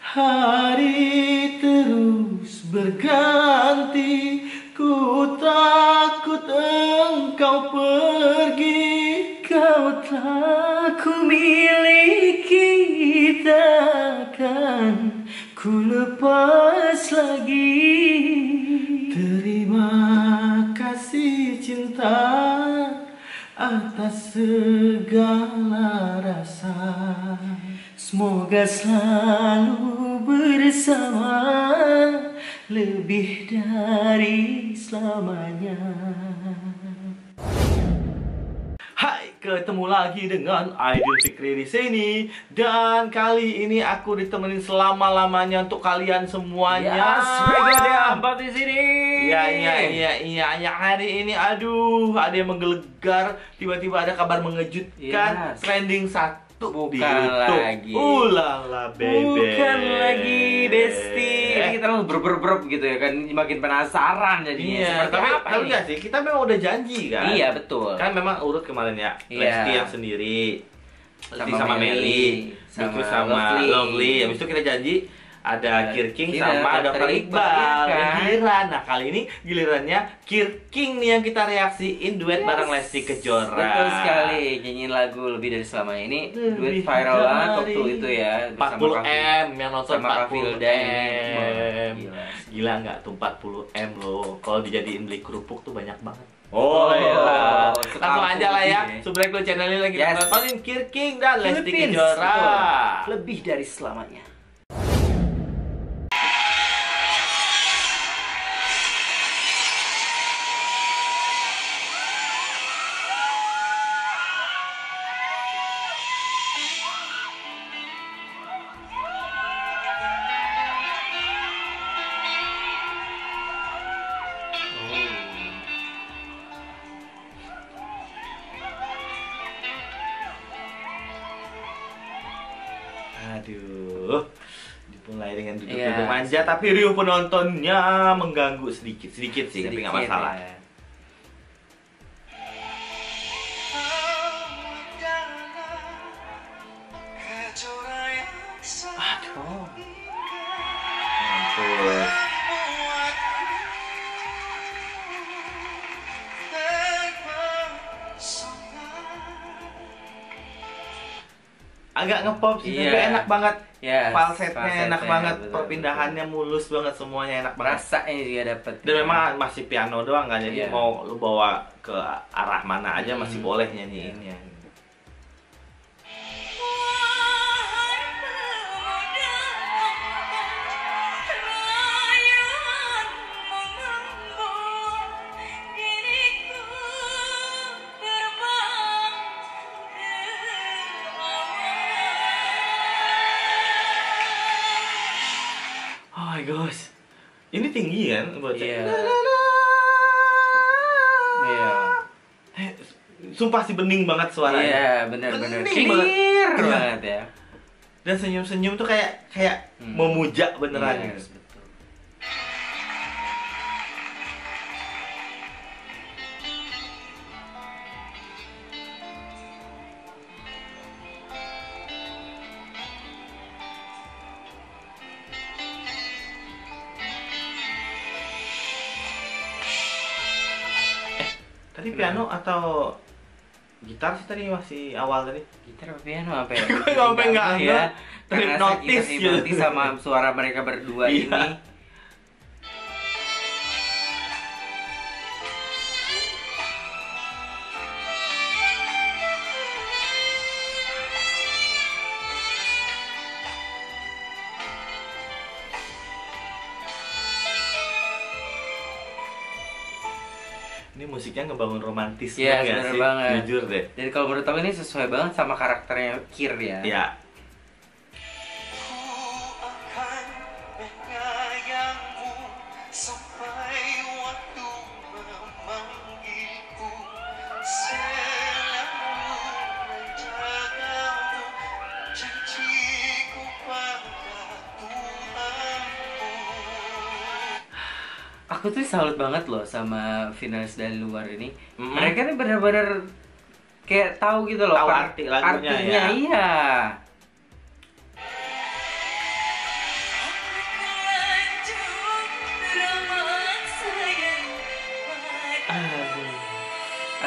Hari terus berganti, ku takut engkau pergi. Kau telah ku miliki, takkan ku lepas lagi. Terima kasih cinta atas segala rasa. Semoga selalu bersama, lebih dari selamanya. Hai, ketemu lagi dengan Aidil Fikri di sini. Dan kali ini aku ditemenin selama-lamanya untuk kalian semuanya. Ada Ampat di sini. Iya. Hari ini aduh, ada yang menggelegar. Tiba-tiba ada kabar mengejutkan. Trending satu di Bukan YouTube. lagi. Ulala bebe. Bukan lagi Besti. Ini kita langsung berber gitu ya kan, makin penasaran jadinya. Iya, Seperti tapi apa ini? enggak sih, kita memang udah janji kan. Iya, betul. Kan memang urut kemarin ya. Iya. Lesti yang sendiri, Lesti sama Meli, Meli, sama sama Lovely. Lovely. Habis itu kita janji ada Kirking Iya, sama Dr. Dr. Iqbal, Iqbal. iya kan? Giliran. Nah, kali ini gilirannya Kirking nih yang kita reaksiin duet bareng Lesti Kejora. Betul sekali, nyanyiin lagu Lebih Dari Selamanya ini Lebih duet viral banget dari waktu itu ya. 40M yang nonton sama Kak 40M. Vilda ini. Gila. Gila nggak tuh 40M loh. Kalau dijadiin beli kerupuk tuh banyak banget. Oh, iya. Langsung sekampung aja lah ya. gitu ya. Subrek lo channelnya lagi Yes. nontonin Kirking dan Lesti Philippines, Kejora. betul. Lebih Dari Selamanya. Aduh, dimulai dengan duduk-duduk Iya. manja, tapi riuh penontonnya mengganggu sedikit sih, tapi nggak Sedikit, masalah. ya. Aduh, mampus. Agak ngepop sih, Iya. tapi enak banget. Yes, Falsetnya enak banget, betul, perpindahannya mulus banget, semuanya enak banget. Rasanya juga dapet. Dan memang masih piano doang kan, jadi Iya. mau lu bawa ke arah mana aja masih boleh nyanyiinnya. Oh my gosh, ini tinggi kan bocah? Iya. Iya. Sumpah sih bening banget suaranya. Iya, benar-benar Bening clear banget. banget ya. Dan senyum-senyum tuh kayak memuja beneran. Iya, Gitu. betul. Tadi piano atau gitar sih tadi masih awal tadi? Gitar apa piano apa ya? Sampai nggak ya. trip Karena notice kita gitu. hipnotis sama suara mereka berdua Iya. ini. Ini musiknya ngebangun romantis Iya, banget bener sih, banget. jujur deh. Dan kalau menurut aku ini sesuai banget sama karakternya Kir ya. Ya, Aku tuh salut banget loh sama finalis dari luar ini. Mm-mm. Mereka nih benar-benar kayak tahu gitu loh Tahu arti lagunya artinya, ya. iya.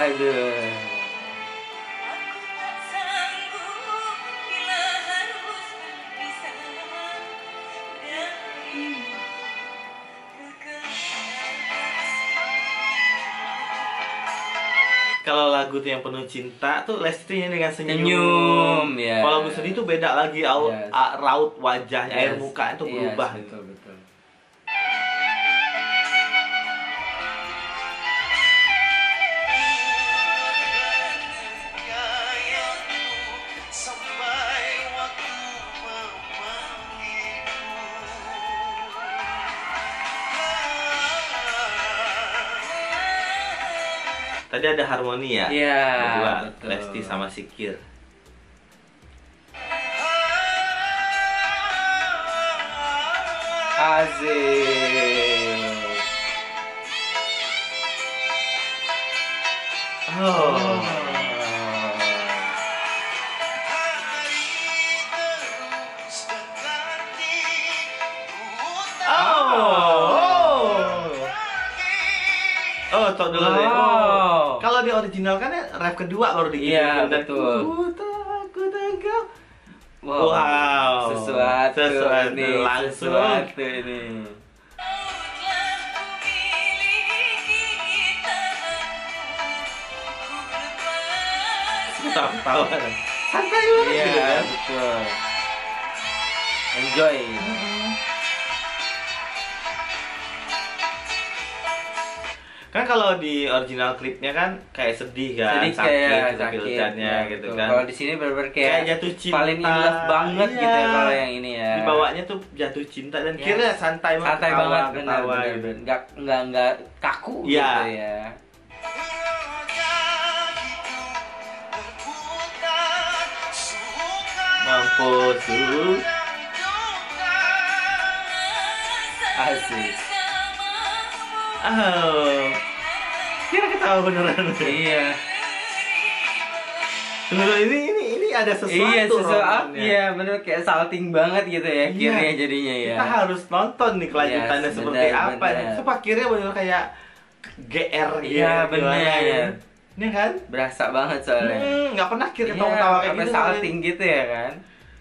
Aduh. Kalau lagu tuh yang penuh cinta tuh Lesti dengan senyum. Senyum, ya. Kalau lagu sedih tuh beda lagi, Yes. raut wajahnya, air Yes. muka itu berubah. Yes, betul betul. Tadi ada harmoni ya, Iya, berdua, betul. Lesti sama Sikir. Asik. Oh. Oh, tok dulu deh. Wow. Oh. Kalau di original kan ref kedua baru dikirim. Iya, dan betul. Takut engkau. Wow. Wow. Sesuatu nih, langsung. sesuatu ini. Tahu. Santai banget Iya, gitu kan. betul. Enjoy. Kan kalau di original klipnya kan kayak sedih kan, Sedih kayak sakit filternya ya, gitu betul. kan. Kalau di sini benar-benar Kayak kayak jatuh cinta. paling in love banget Iya. gitu ya kalau yang ini ya. Dibawanya tuh jatuh cinta dan Yes. kira santai banget, Santai ketawa, banget, benar ketawa benar. gitu. Nggak kaku Iya. gitu ya. Mampus tuh. Asik. Oh. Kira ketawa beneran. Iya. Tunggu, ini ada sesuatu. Iya, sesuatu. romannya. Iya, bener kayak salting banget gitu ya Iya. kirnya jadinya ya. Kita harus nonton nih kelanjutannya Yes, seperti benar, apa. benar. Sumpah kira bener kayak GR gitu. Iya, gimana benar. ya. Ini kan? Berasa banget soalnya. Nggak pernah kira Iya, ketawa-ketawa kayak sampai gitu. salting gitu ya kan.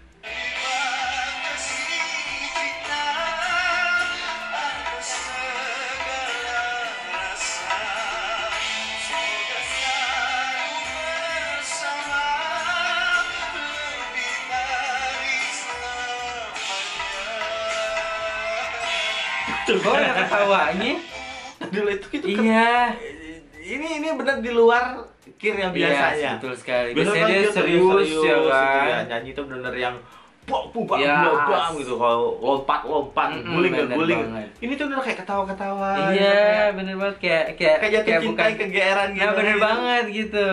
Gue ada ketawanya. Dulu itu gitu. Iya. Ini benar di luar kir yang biasanya. Iya, betul sekali. Biasanya Biasanya dia dia tuh serius ya gitu kan. ya. Nyanyi itu bener yang bang bang Yes. bang gitu, kalau lompat guling bener guling. banget. Ini tuh udah kayak ketawa-ketawa. Iya, bener banget Kayak jatuh cinta kegeeran gitu. Nah, bener banget gitu.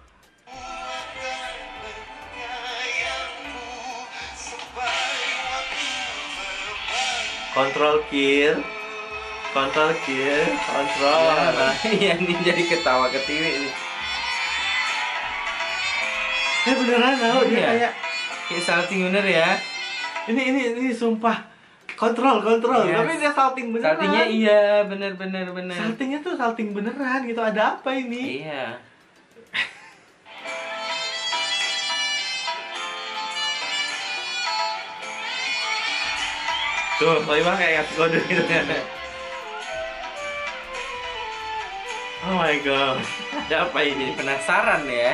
Kontrol kir. Kontrol kir, kontrol. Iya, ini jadi ketawa ketiwi nih. Beneran tau dia Iya. kayak Kayak salting bener ya. ini sumpah. Kontrol. Yes. Tapi dia salting beneran. Saltingnya iya, bener. Saltingnya tuh salting beneran gitu. Ada apa ini? Iya. Tuh, Soimah kayak ngasih kode gitu kan. Oh my god. Ada apa Jadi ini? penasaran ya.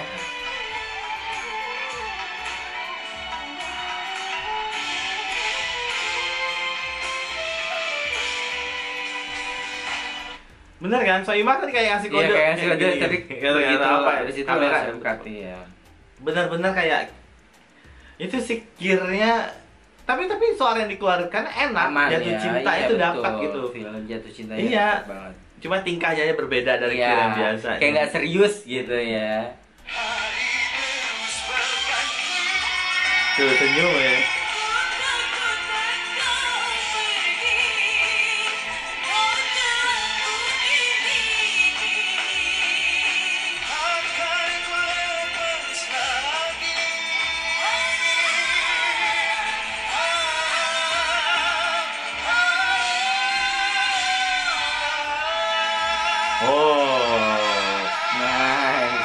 Bener kan? Soimah kan kayak ngasih kode. Iya, kayak ngasih kode gini. tapi Gitu, begitu apa? habis itu Kamera. langsung berarti ya. Bener-bener kayak itu si kirnya, tapi suara yang dikeluarkan enak. Aman Jatuh ya. cinta Iya, itu betul. dapat gitu. Film jatuh cinta Iya. dapat banget. Cuma tingkahnya aja berbeda dari Iya, kir yang biasa. kayak nggak serius gitu ya. Tuh senyum ya. Oh. Nice.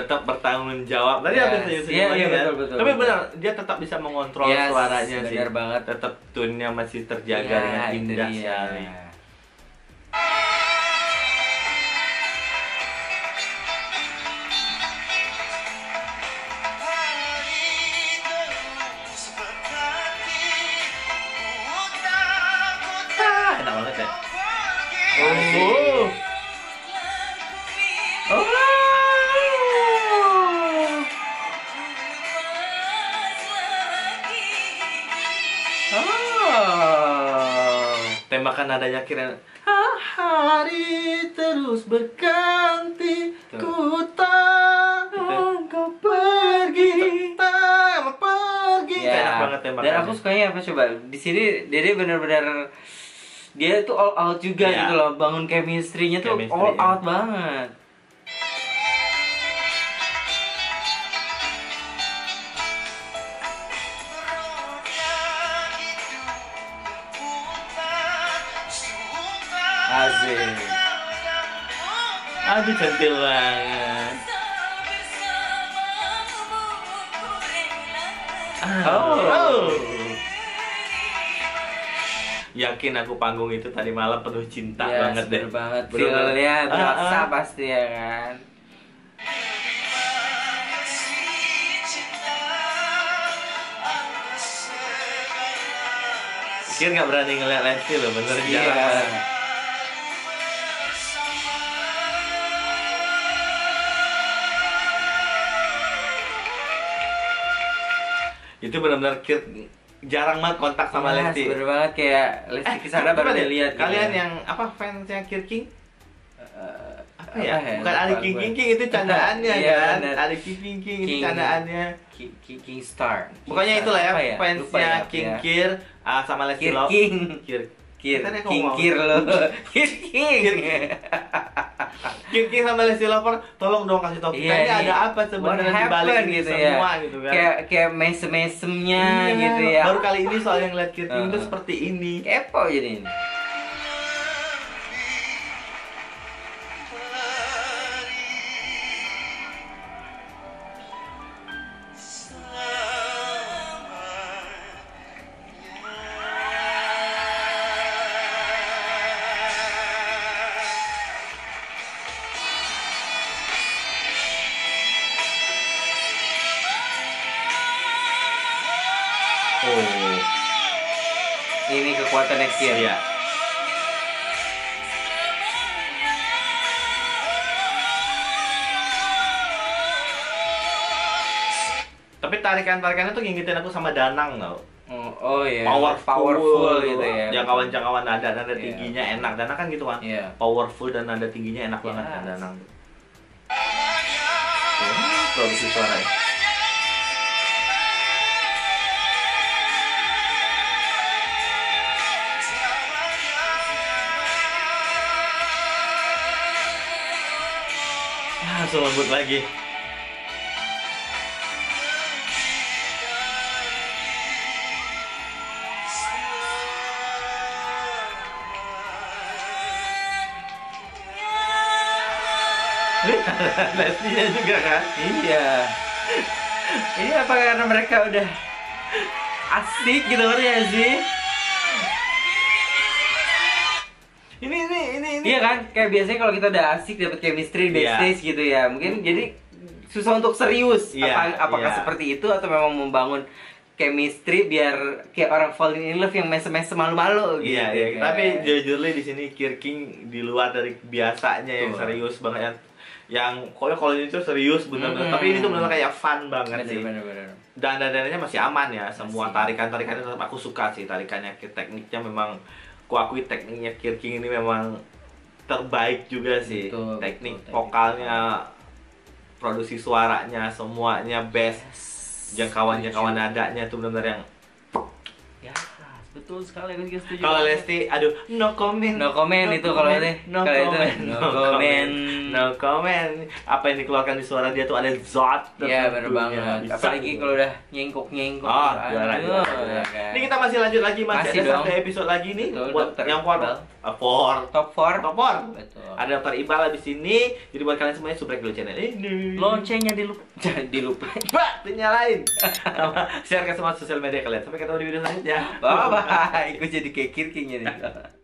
tetap bertanggung jawab. Tadi Yes. habis senyum-senyum Iya, lagi iya, kan. betul, Tapi betul. benar, dia tetap bisa mengontrol Yes, suaranya sih. benar banget. Tetap tune-nya masih terjaga Ya, dengan itu indah dia. sekali. Enak banget ya. Oh. Oh. Oh. Tembakan nadanya kira hari terus berganti, Tuh. ku tak kau pergi, tak pergi. Ya. Enak banget tembakannya. Dan aku sukanya apa coba? Di sini Dede benar-benar dia tuh all out juga Iya. gitu loh. Bangun chemistry-nya tuh Chemistry, all ya. out banget. Asik. Aduh cantik banget. Oh. Yakin aku panggung itu tadi malam penuh cinta Ya, banget deh. bener banget. Bener-bener. Feel-nya berasa Ah, ah. pasti ya kan. Kira nggak berani ngeliat Lesti loh, bener Iya. jarang banget. Itu benar-benar jarang banget kontak sama Iya, Lesti. bener banget kayak Lesti Kisana baru coba deh, dilihat gitu kalian ya. yang apa fansnya Kir King? Apa apa ya? ya? Bukan Lupa Ali gue. King King King itu candaannya Iya, kan? bener. Ali King King King itu King. candaannya. King Star. Pokoknya King itulah ya, Star. Apa Lupa fansnya ya, King ya. Kir sama Lesti Kir Love. King. Kir Kir Tadi aku King ngomong. Kir lo. Kir King. Kir King sama Lesti Lover, tolong dong kasih tau kita Iya, ini nih. ada apa sebenarnya What di balik happened ini gitu semua ya. gitu kan. Kayak mesem-mesemnya Iya, gitu ya. Baru kali ini soal yang lihat Kir King itu Uh-uh. seperti ini. Kepo jadi ini. Oh, Ini kekuatan next year. iya. Tapi tarikan-tarikannya tuh ngingetin aku sama Danang tau. Oh iya. Powerful gitu ya. Jangkauan-jangkauan nada Iya. tingginya enak. Danang kan gitu kan. Iya. Powerful dan nada tingginya enak banget Yes. kan Danang. Produksi suara. Langsung lembut lagi. Lestinya juga kan. Iya. Ini apa karena mereka udah asik gitu ya sih? Ini. Iya kan? Kayak biasanya kalau kita udah asik dapat chemistry Iya. backstage gitu ya. Mungkin jadi susah untuk serius. Iya, Apakah iya. seperti itu atau memang membangun chemistry biar kayak orang falling in love yang mesem-mesem malu-malu gitu. Iya, iya. kan? Tapi jujurnya di sini Kir King di luar dari biasanya yang Betul. serius banget yang kalau ini tuh serius bener-bener. Tapi ini tuh bener kayak fun banget sih. Bener-bener. Dan dananya masih aman ya. Semua Masih. tarikan-tarikannya tetap aku suka sih tarikannya. Tekniknya memang aku akui tekniknya Kir King ini memang terbaik juga sih. Betul, Teknik betul, teknik vokalnya, produksi suaranya, semuanya best. Jangkauan nadanya tuh bener-bener yang Ya, betul. betul sekali, aku juga setuju. Kalau Lesti, aduh, no comment. No comment itu kalau ini. No Kalau itu, comment. no comment. No comment. Apa yang dikeluarkan di suara dia tuh ada zat. Iya bener tertentunya. banget. Bisa Apalagi gitu. kalau udah nyengkok. Oh, juara. kan. Ini kita masih lanjut lagi, Masih ada dong. 1 episode lagi nih. Betul, Buat Dokter yang Iqbal. top 4. Top 4. Betul. Ada Dr. Iqbal di sini. Jadi buat kalian semuanya subscribe dulu channel ini. Loncengnya dilupa. Bah, dinyalain. Share ke semua sosial media kalian. Sampai ketemu di video selanjutnya. Bye bye. Gue jadi kayak kirking ini.